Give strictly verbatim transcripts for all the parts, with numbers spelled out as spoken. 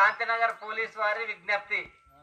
Shantinagar police వారి విజ్ఞప్తి,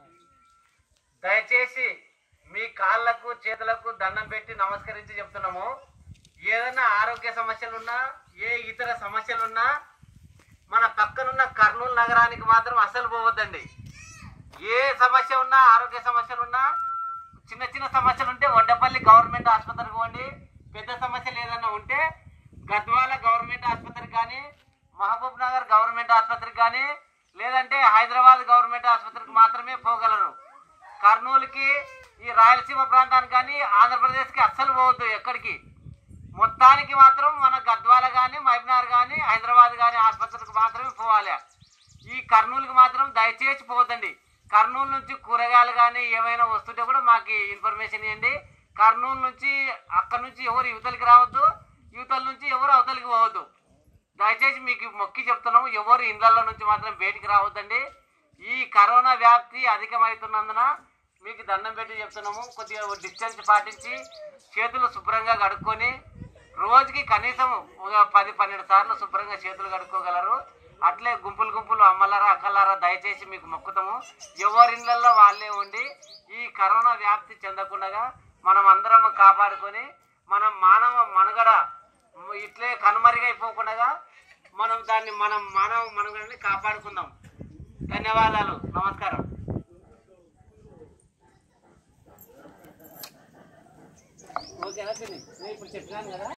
దయచేసి మీ కాళ్ళకు చేతులకు దండం పెట్టి నమస్కరించి చెప్తున్నాము. ఏదైనా ఆరోగ్య సమస్యలున్నా, ఏ ఇతర సమస్యలున్నా మన పక్కనున్న కర్నూలు నగరానికి మాత్రం అసలు పోవద్దండి. ఏ సమస్య ఉన్నా, ఆరోగ్య సమస్యలు ఉన్నా, చిన్న చిన్న సమస్యలు ఉంటే వడ్డపల్లి గవర్నమెంట్ ఆసుపత్రికి పోండి. పెద్ద సమస్యలు ఏదైనా ఉంటే గద్వాల గవర్నమెంట్ ఆసుపత్రికి కానీ, మహబూబ్ నగర్ గవర్నమెంట్ ఆసుపత్రికి కానీ, లేదంటే హైదరాబాద్ గవర్నమెంట్ ఆసుపత్రికి మాత్రమే పోగలరు. కర్నూలుకి, ఈ రాయలసీమ ప్రాంతానికి కానీ, ఆంధ్రప్రదేశ్కి అస్సలు పోవద్దు ఎక్కడికి. మొత్తానికి మాత్రం మన గద్వాల కానీ, మహబూబ్నగర్ కానీ, హైదరాబాద్ కానీ ఆసుపత్రికి మాత్రమే పోవాలి. ఈ కర్నూలుకి మాత్రం దయచేసి పోవద్దండి. కర్నూలు నుంచి కూరగాయలు కానీ ఏమైనా వస్తుంటే కూడా మాకు ఇన్ఫర్మేషన్ ఇవ్వండి. కర్నూలు నుంచి అక్కడ నుంచి ఎవరు యువతలకి రావద్దు, యువతల నుంచి ఎవరు అవతలికి పోవద్దు. దయచేసి మీకు మొక్కి చెప్తున్నాము, ఎవరు ఇళ్ళల్లో నుంచి మాత్రం బయటికి రావద్దండి. ఈ కరోనా వ్యాప్తి అధికమవుతున్నందున మీకు దండం పెట్టి చెప్తున్నాము, కొద్దిగా డిస్టెన్స్ పాటించి చేతులు శుభ్రంగా కడుక్కొని రోజుకి కనీసం ఒక పది పన్నెండు సార్లు శుభ్రంగా చేతులు కడుక్కోగలరు. అట్లే గుంపులు గుంపులు అమ్మలారా అక్కలారా దయచేసి మీకు మొక్కుతాము, ఎవరిళ్ళల్లో వాళ్ళే ఉండి ఈ కరోనా వ్యాప్తి చెందకుండా మనం అందరం కాపాడుకొని మనం మానవ మనుగడ ఇట్లే కనుమరుగైపోకుండా మనం దాన్ని మనం మానవ మనుగడని కాపాడుకుందాం. ధన్యవాదాలు, నమస్కారం. ఓకేనా, ఇప్పుడు చెప్పాను కదా.